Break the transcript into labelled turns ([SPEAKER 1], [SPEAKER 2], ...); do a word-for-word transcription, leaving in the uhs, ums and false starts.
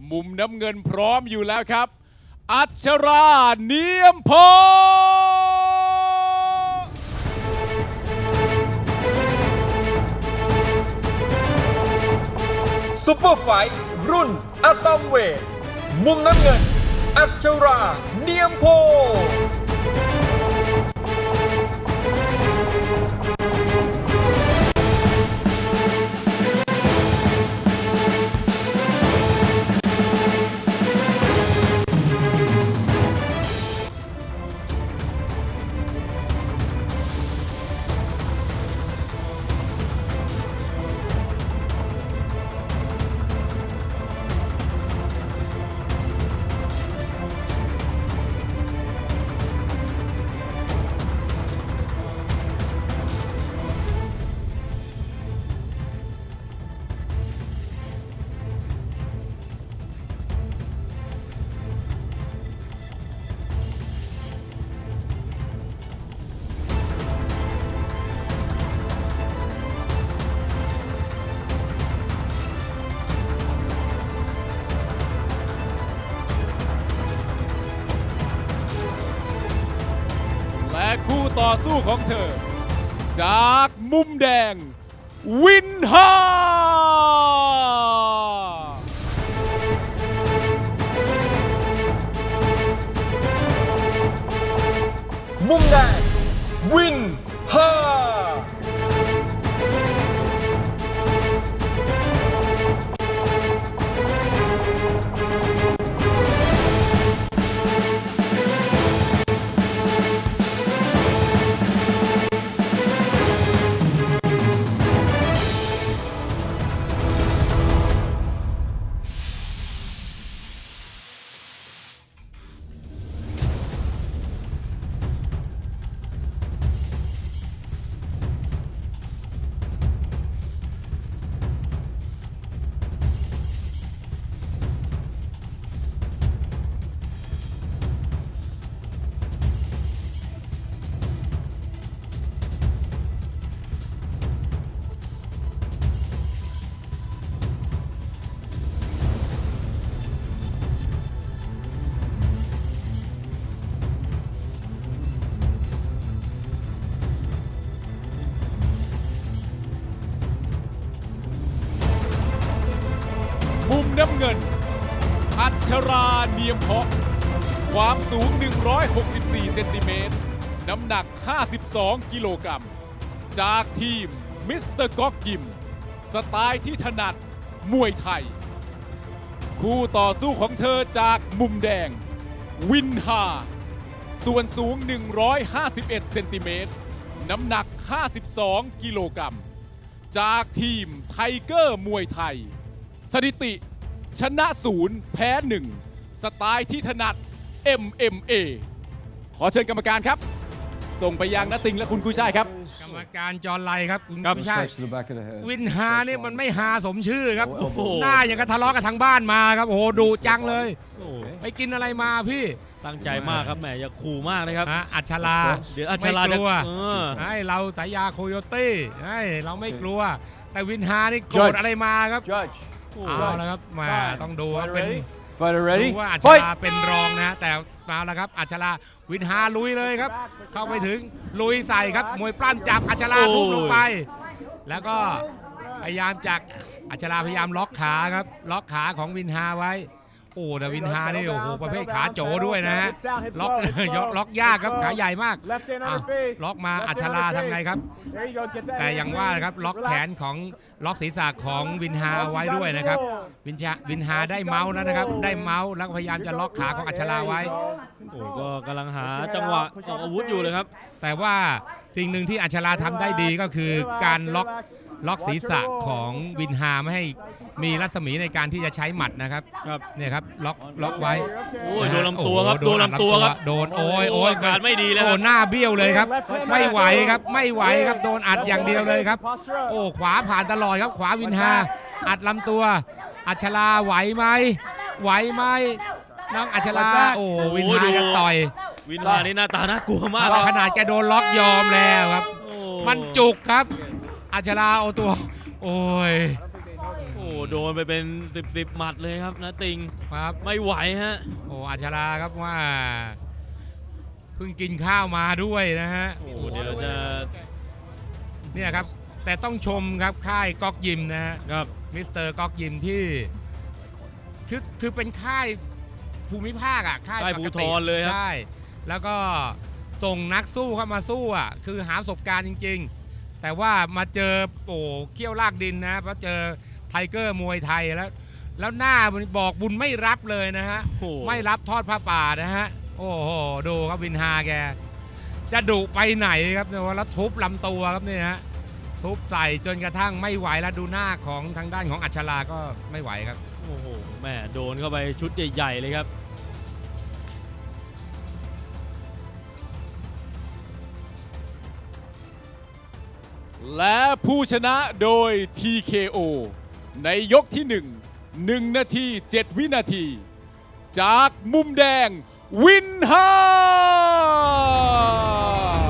[SPEAKER 1] มุมน้ำเงินพร้อมอยู่แล้วครับอัชราเนียมพอ
[SPEAKER 2] ซุปเปอร์ไฟท์รุ่นอะตอมเวทมุมน้ำเงินอัชราเนียมโพ
[SPEAKER 1] และคู่ต่อสู้ของเธอจากมุมแดงวินฮา
[SPEAKER 2] มุมแดงวินฮา
[SPEAKER 1] มุมน้ำเงินอัชราเนียมเพาะความสูงหนึ่งร้อยหกสิบสี่เซนติเมตรน้ำหนักห้าสิบสองกิโลกรัมจากทีมมิสเตอร์ก๊อกยิมสไตล์ที่ถนัดมวยไทยคู่ต่อสู้ของเธอจากมุมแดงวินฮาส่วนสูงหนึ่งร้อยห้าสิบเอ็ดเซนติเมตรน้ำหนักห้าสิบสองกิโลกรัมจากทีมไทเกอร์มวยไทยสถิติชนะศูนย์แพ้หนึ่งสไตล์ที่ถนัด เอ็ม เอ็ม เอ ขอเชิญกรรมการครับส่งไปยังณติงและคุณกุ้ยช่ายครับ
[SPEAKER 3] กรรมการจอร์ไลครับคุณกุ้ยช่ายวินฮาเนี่ยมันไม่ฮาสมชื่อครับหน้าอย่างกับทะเลาะกับทางบ้านมาครับโอ้โหดูจังเลยไปกินอะไรมาพี่
[SPEAKER 4] ตั้งใจมากครับแหมอย่าขู่มากนะครับ
[SPEAKER 3] อัชรา
[SPEAKER 4] เดี๋ยวอัชรา
[SPEAKER 3] ไม่กลัวให้เราสายยาโคโยตี้ให้เราไม่กลัวแต่วินฮานี่โกรธอะไรมาครับเอาละครับมาต้องดูว่าเป็นดูว่าอัชราเป็นรองนะแต่มาแล้วครับอัชราวินฮาลุยเลยครับเข้าไปถึงลุยใส่ครับมวยปล้ำจับอัชราทุบลงไปแล้วก็พยายามจากอัชราพยายามล็อกขาครับล็อกขาของวินฮาไว้โอ้แต่วินฮานี่โอ้โหประเภทขาโจด้วยนะฮะล็อกล็อกยากครับขาใหญ่มากล็อกมาอัชราทำไงครับแต่อย่างว่านะครับล็อกแขนของล็อกศีรษะของวินฮาไว้ด้วยนะครับวินชาวินฮาได้เมาส์แล้วนะครับได้เมาส์แล้วพยายามจะล็อกขาของอัชราไว้
[SPEAKER 4] โอ้ก็กำลังหาจังหวะออกอาวุธอยู่เลยครับ
[SPEAKER 3] แต่ว่าสิ่งหนึ่งที่อัชราทำได้ดีก็คือการล็อกล็อกศีรษะของวินฮาไม่ให้มีรัศมีในการที่จะใช้หมัดนะครับครับเนี่ยครับล็อกล็อกไว้
[SPEAKER 4] โอ้ยโดนลำตัวครับโดนลำตัวครับ
[SPEAKER 3] โดนโอ้ยโอ้ย
[SPEAKER 4] การไม่ดีเลยโอ้
[SPEAKER 3] หน้าเบี้ยวเลยครับไม่ไหวครับไม่ไหวครับโดนอัดอย่างเดียวเลยครับโอ้ขวาผ่านตลอดครับขวาวินฮาอัดลำตัวอัชราไหวไหมไหวไหมน้องอัชราโอ้วินฮาจะต่อย
[SPEAKER 4] วินฮานี่หน้าตาน่ากลัวมาก
[SPEAKER 3] ขนาดแกโดนล็อกยอมแล้วครับมันจุกครับอัชราเอาตัวโอ้ย
[SPEAKER 4] โอ้อ้โดนไปเป็นสิบสิบหมัดเลยครับนะติง
[SPEAKER 3] ครับ
[SPEAKER 4] ไม่ไหวฮะ
[SPEAKER 3] โอ้อัชราครับว่าเพิ่งกินข้าวมาด้วยนะฮะ
[SPEAKER 4] โอ้เดี๋ยวจะ
[SPEAKER 3] เนี่ยครับแต่ต้องชมครับค่ายก๊อกยิมนะฮะ
[SPEAKER 4] ครับ
[SPEAKER 3] มิสเตอร์ก๊อกยิมที่คือคือเป็นค่ายภูมิภาคอ่ะค่าย
[SPEAKER 4] ภูธรเลยครับ
[SPEAKER 3] ใช่แล้วก็ส่งนักสู้เข้ามาสู้อ่ะคือหาประสบการณ์จริงๆแต่ว่ามาเจอโอ้เขี้ยวลากดินนะเพราะเจอไทเกอร์มวยไทยแล้วแล้วหน้าบอกบุญไม่รับเลยนะฮะไม่รับทอดผ้าป่านะฮะโอ้โหดูครับวินฮาแกจะดุไปไหนครับเนี่ยแล้วทุบลำตัวครับเนี่ยฮะทุบใส่จนกระทั่งไม่ไหวแล้วดูหน้าของทางด้านของอัชราก็ไม่ไหวครับ
[SPEAKER 4] โอ้โหแม่โดนเข้าไปชุดใหญ่ๆเลยครับ
[SPEAKER 1] และผู้ชนะโดย ที เค โอ ในยกที่หนึ่ง หนึ่งนาทีเจ็ดวินาที จากมุมแดงวินฮา